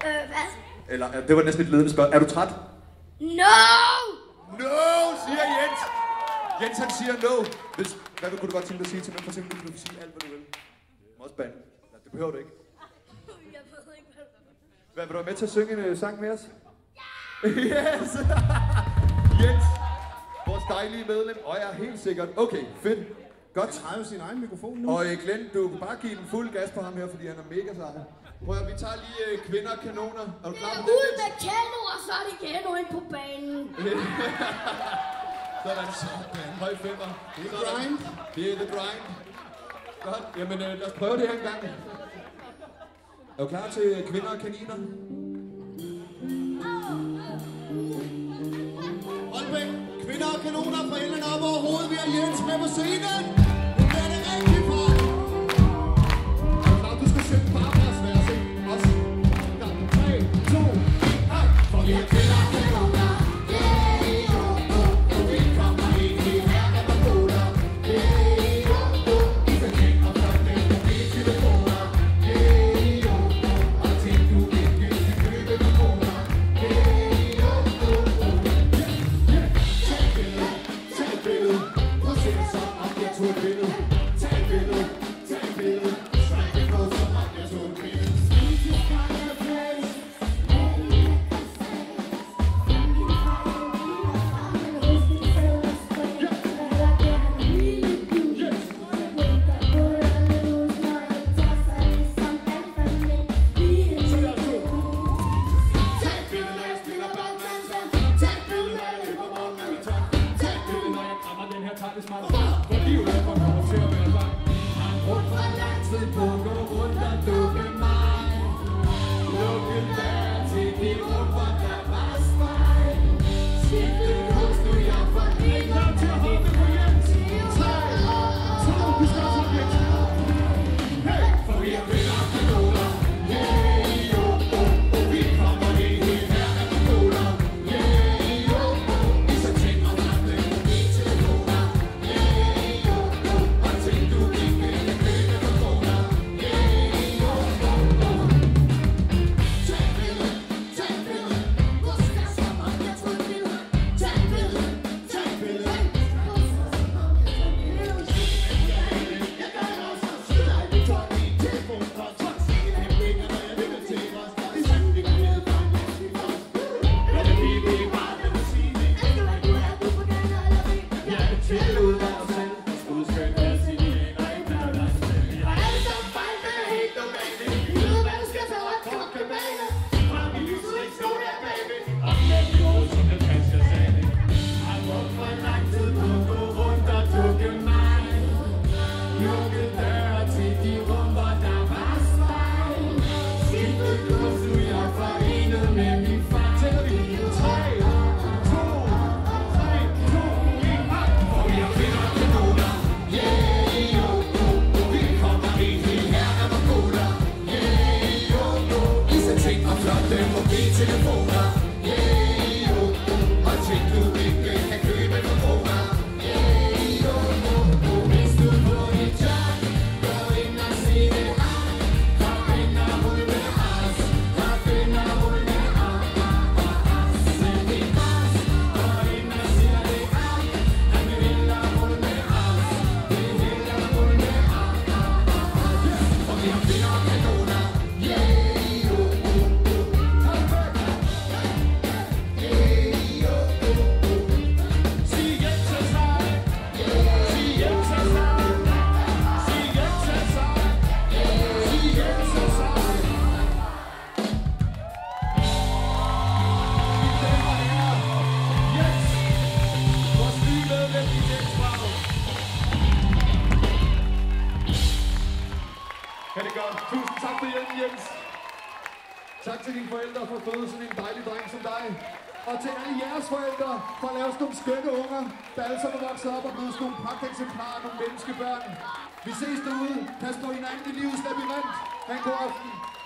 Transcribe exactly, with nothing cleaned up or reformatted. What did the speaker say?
Øh, hvad? Eller, det var næsten et ledende spørgsmål. Er du træt? No! No, siger Jens. Jens han siger no. Hvis, hvad kunne du godt tænke dig at sige til mig? For eksempel, du kan sige alt, hvad du vil. Du må også bande. Nej, det behøver du ikke. Jeg ved ikke, hvad du vil. Hvad, vil du være med til at synge en uh, sang med os? Ja! Yes! Jens, vores dejlige medlem. Og jeg er helt sikkert. Okay, fedt. Godt. Han har jo sin egen mikrofon nu. Og uh, Glenn, du kan bare give den fuld gas på ham her, fordi han er mega sej. Prøv at vi tager lige uh, kvinder og kanoner. Er du klar på det? Ud med kano, og så er det Kano ind på banen. Sådan, sådan. Høj femmer. Det er grind. Det er the grind. Godt. Jamen, øh, lad os prøve det her en gang. Er du klar til kvinder og kaniner? Holbæk, kvinder og kanoner fra enden op over hovedet. Vi har Jens med på scenen. Det er det rigtig for. Er du klar, du skal synge Barbaras vers, ikke? Også. Ja, tre, to, et, for vi er kvinder og kanoner. Tusind tak for hjælpen, Jens. Tak til dine forældre for at føde sådan en dejlig dreng som dig. Og til alle jeres forældre for at lave sådan nogle skønne unger, der alle sammen er vokset op og blevet sådan nogle pragteksemplarer, nogle menneskebørn. Vi ses derude. Pas på hinanden i livets labyrint. Ha' en god aften.